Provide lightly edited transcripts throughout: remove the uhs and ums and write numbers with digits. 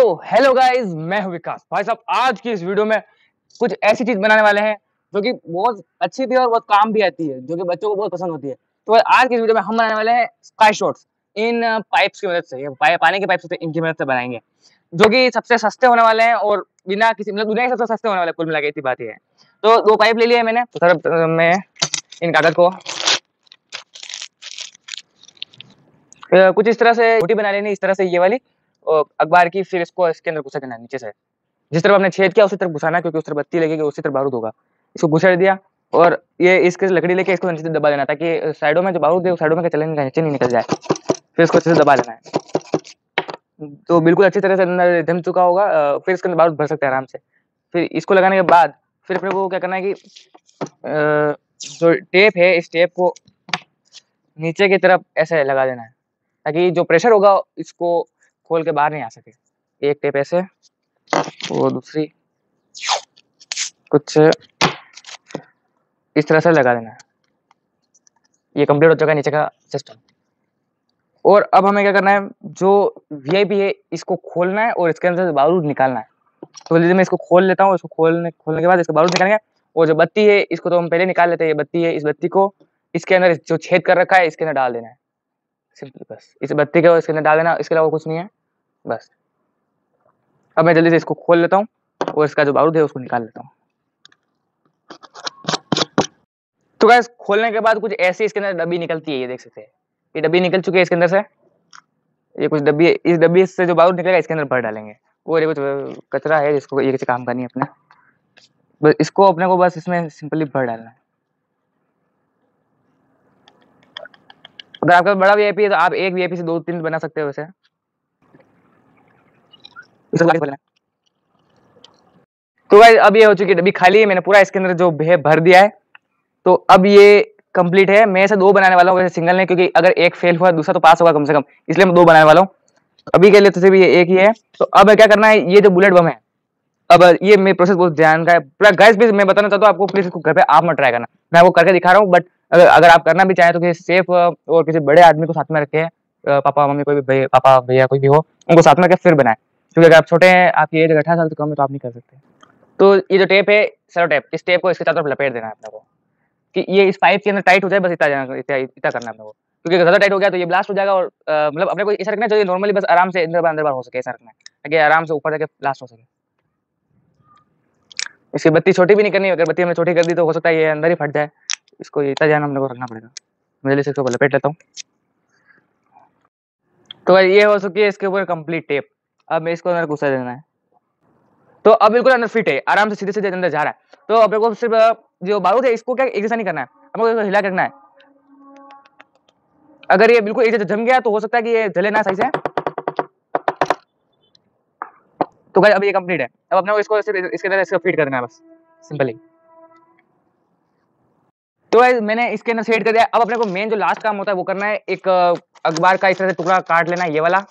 तो hello guys, मैं हूं विकास। भाई साहब, आज की इस वीडियो में कुछ ऐसी चीज बनाने वाले हैं जो कि बहुत अच्छी भी है और बहुत काम भी आती है, जो कि बच्चों को बहुत पसंद होती है। तो आज की इस वीडियो में हम बनाने वाले हैं स्काई शॉट्स इन पाइप्स की मदद से। पानी के पाइप्स होते हैं, इनकी मदद से बनाएंगे, जो कि सबसे सस्ते होने वाले हैं और बिना किसी मतलब दुनिया के सबसे सस्ते होने वाले। कुल मिला के इतनी बात ही है। तो 2 पाइप ले लिए मैंने। तो सर मैं इन कागज को कुछ इस तरह से छोटी बना लेनी, इस तरह से ये वाली अखबार की। फिर इसको इसके अंदर घुसा देना नीचे से। जिस तरफ आपने छेद किया उसी तरफ घुसाना, क्योंकि उस तरफ बत्ती लगेगी, उसी तरफ बारूद होगा। इसको घुसा दिया और ये इसके लकड़ी लेके इसको नीचे दबा देना, ताकि साइडों में जो बारूद है साइडों में चले नीचे नहीं निकल जाए। फिर इसको अच्छे से दबा देना है। तो बिल्कुल अच्छी तरह से अंदर जम चुका होगा। फिर इसके अंदर बारूद भर सकते हैं आराम से। फिर इसको लगाने के बाद फिर अपने को क्या करना है कि जो टेप है, इस टेप को नीचे की तरफ ऐसे लगा देना है, ताकि जो प्रेशर होगा इसको खोल के बाहर नहीं आ सके। एक टेप ऐसे और दूसरी कुछ इस तरह से लगा देना है। ये कंप्लीट हो चुका है नीचे का सिस्टम। और अब हमें क्या करना है, जो वीआईपी है इसको खोलना है और इसके अंदर से बारूद निकालना है। तो जल्दी मैं इसको खोल लेता हूँ। इसको खोलने के बाद इसका बारूद निकालेंगे। और जो बत्ती है इसको तो हम पहले निकाल लेते हैं। ये बत्ती है, इस बत्ती को इसके अंदर जो छेद कर रखा है इसके अंदर डाल देना है। सिंपल, बस इस बत्ती को इसके अंदर डाल देना, इसके अलावा कुछ नहीं है बस। अब मैं जल्दी से इसको खोल लेता हूँ और इसका जो बारूद है उसको निकाल लेता हूँ। तो गाइस, खोलने के बाद कुछ ऐसी इसके अंदर डब्बी निकलती है, ये देख सकते हैं। ये डब्बी निकल चुकी है इसके अंदर से। ये कुछ डब्बी है, इस डब्बी से जो बारूद निकलेगा इसके अंदर भर डालेंगे। और ये कुछ कचरा है जिसको ये किसी काम का नहीं है अपने, बस इसको अपने को बस इसमें सिंपली भर डालना है। अगर आपका बड़ा वीआईपी है तो आप एक वीआईपी से 2-3 बना सकते हो वैसे। तो गाइस, अब ये हो चुकी है डब्बी खाली है। मैंने पूरा इसके अंदर जो है भर दिया है। तो अब ये कंप्लीट है। मैं ऐसे 2 बनाने वाला हूँ, वैसे सिंगल नहीं, क्योंकि अगर एक फेल हुआ दूसरा तो पास होगा कम से कम, इसलिए मैं 2 बनाने वाला हूँ। अभी के लिए तो सिर्फ ये एक ही है। तो अब क्या करना है, ये जो बुलेट बम है, अब ये मेरी प्रोसेस बहुत ध्यान का है। गाइस प्लीज मैं बताना चाहता हूँ आपको, प्लीज इसको घर पे आप मत ट्राई करना। मैं आपको करके दिखा रहा हूँ, बट अगर आप करना भी चाहें तो किसी सेफ और किसी बड़े आदमी को साथ में रखे, पापा मम्मी कोई भी, पापा भैया कोई भी हो, उनको साथ में रखे फिर बनाए। क्योंकि अगर आप छोटे हैं, आपकी एज 18 साल से कम है, तो आप नहीं कर सकते। तो ये जो टेप है, सेलो टेप, इस टेप को इसके चारों तरफ लपेट देना है अपने को, कि ये इस पाइप के अंदर टाइट हो जाए। बस इतना करना है अपने को, क्योंकि ज्यादा टाइट हो गया तो ये ब्लास्ट हो जाएगा। और मतलब अपने को ऐसा रखना चाहिए नॉर्मली, बस आराम से अंदर बाहर हो सके, ऐसा रखना है ताकि आराम से ऊपर जाके ब्लास्ट हो सके। इसकी बत्ती छोटी भी नहीं करनी। अगर बत्ती हमने छोटी कर दी तो हो सकता है ये अंदर ही फट जाए। इसको इतना ध्यान हमने को रखना पड़ेगा। मैं जल्दी से इसको लपेट लेता हूँ। तो ये हो चुकी है इसके ऊपर कंप्लीट टेप। अब मैं इसको अंदर घुसा देना है। तो अब बिल्कुल अंदर फिट है, आराम से सीधे सीधे अंदर जा रहा है। तो अपने को सिर्फ जो बारूद है इसको क्या एक जैसा नहीं करना है, हमको इसको हिला के रखना है। अगर ये बिल्कुल एक जैसा जम गया तो हो सकता है कि ये जले ना सही से। तो गाइस, अब ये कंप्लीट है। अब अपने को इसको सिर्फ इसके अंदर इसको फिट करना है, बस सिंपली। तो गाइस, मैंने इसके अंदर सेट कर दिया। अब अपने को मेन जो लास्ट काम होता है वो करना है। एक अखबार का इस तरह से टुकड़ा काट लेना है, ये वाला,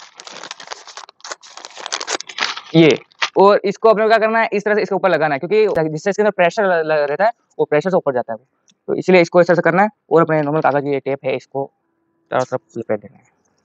ये। और इसको अपने को क्या करना है, इस तरह से इसके ऊपर लगाना है, क्योंकि जिससे इसके अंदर प्रेशर रहता है वो प्रेशर से ऊपर जाता है। तो इसलिए इसको इस तरह से करना है। और अपने नॉर्मल कागज की ये टेप है, इसको चारों तरफ लपेट देना है।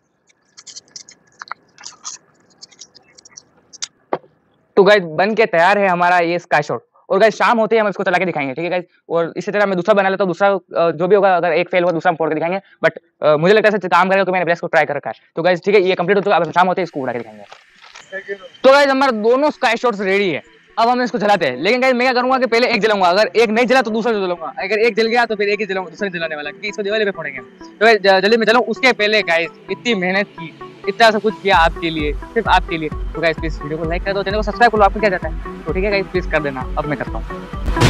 तो गाइस, बन के तैयार है हमारा ये स्काई शॉट। और गाइस, शाम होते ही हम इसको चला के दिखाएंगे, ठीक है गाइस। और इसी तरह मैं दूसरा बना लेता हूँ। दूसरा जो भी होगा, अगर एक फेल हुआ दूसरा हम फोड़ के दिखाएंगे। बट मुझे लगता है काम करेगा, तो मैंने इसको ट्राई कर रखा है। तो गाइस ठीक है, ये कंप्लीट हो चुका है। अब शाम होते ही इसको उड़ा के दिखाएंगे। तो गाइस, हमारे दोनों स्काई शॉट्स रेडी है। अब हम इसको जलाते हैं। लेकिन गाइस, मैं क्या करूंगा कि पहले एक जलाऊंगा। अगर एक नहीं जला तो दूसरा जलाऊंगा। अगर एक जल गया तो फिर एक ही जलाऊंगा, दूसरा जलाने वाला, क्योंकि इसको दिवाली पे फोड़ेंगे। तो गाइस, जल्दी में जलाऊं उसके पहले गाइस, इतनी मेहनत की, इतना सब कुछ किया आपके लिए, सिर्फ आपके लिए। तो गाइस प्लीज वीडियो को लाइक कर दो, चैनल को सब्सक्राइब कर लो। आपको क्या जाता है? तो ठीक है गाइस, प्लीज कर देना। अब मैं करता हूँ।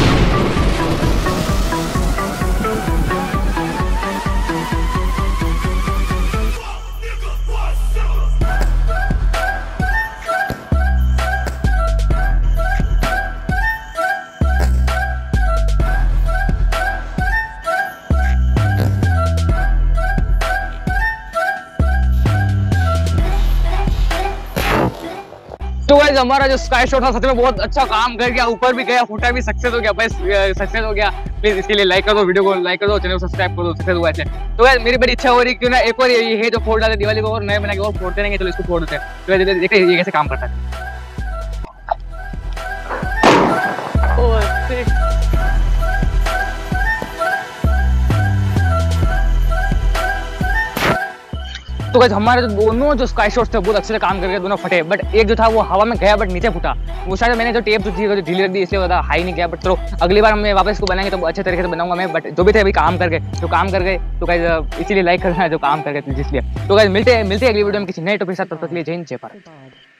तो गाइस, हमारा जो स्काई शॉट था सच में बहुत अच्छा काम कर गया। ऊपर भी गया, फूटा भी, सक्सेस हो गया। बस सक्सेस हो गया। प्लीज इसके लिए लाइक कर दो, वीडियो को लाइक कर दो, चैनल को सब्सक्राइब कर दो। सक्सेस हुआ ऐसे। तो गाइस, मेरी बड़ी इच्छा हो रही है क्यों ना एक और ये है जो फोड़ डाले दिवाली को, और नए बना के और फोड़ते रहेंगे। चलो इसको फोड़ देते हैं। तो देखते हैं ये कैसे काम करता है। तो गाइस हमारे जो दोनों जो स्काई शॉट्स थे बहुत अच्छे से काम करके दोनों फटे, बट एक जो था वो हवा में गया बट नीचे फूटा। वो शायद मैंने जो टेप जो थी ढीली रख दी इसलिए ज़्यादा हाई नहीं गया, बट चलो अगली बार मैं वापस इसको बनाएंगे तो अच्छे तरीके से बनाऊंगा मैं। बट जो भी थे अभी काम करके जो काम कर गए तो गाइस इसीलिए लाइक करना है जो काम करके इसलिए। तो गाइस मिलते हैं अगली वीडियो में किसी नए टॉपिक के साथ, तब तक के लिए जय हिंद जय भारत।